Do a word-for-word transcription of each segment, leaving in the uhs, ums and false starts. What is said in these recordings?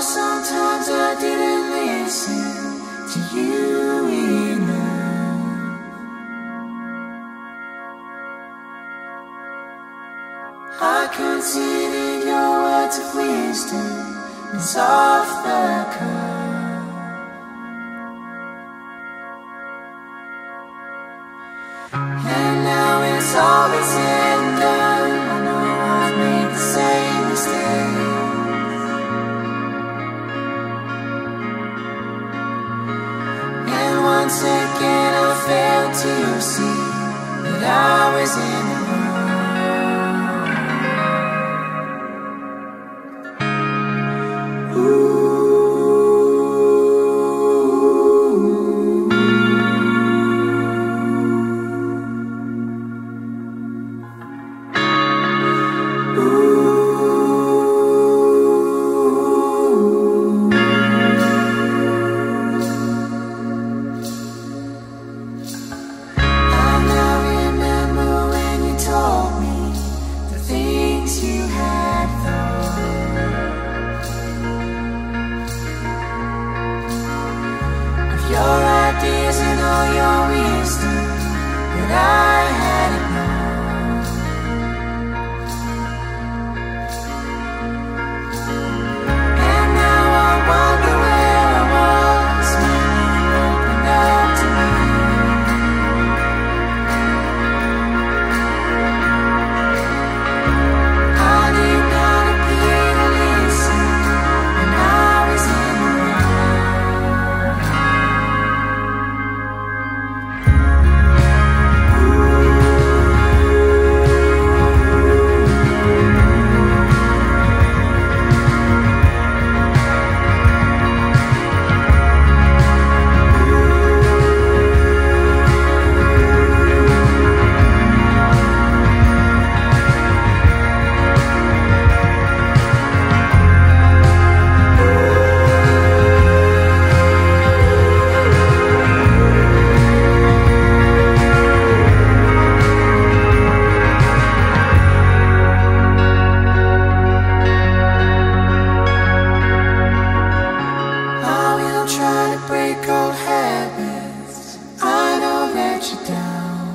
sometimes I didn't listen to you enough. I considered your words of wisdom as off the cuff. And now it's all been said and done. I know I've made the same mistake. Once again I failed to see that I was in the wrong. Ooh. Your ideas and all your wisdom that I had ignored. And now I wonder where I was when you opened up to me. I did not appear to listen when I was in the wrong. Try to break old habits, I don't let you down.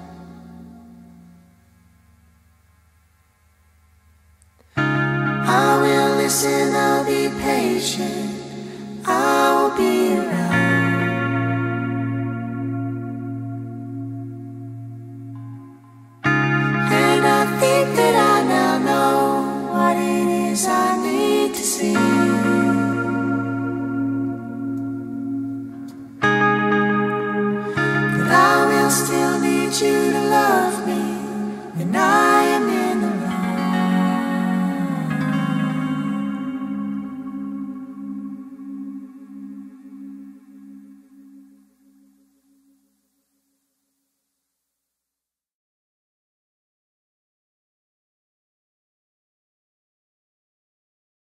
I will listen, I'll be patient, I will be around. And I think that I now know what it is I need to see. Still need you to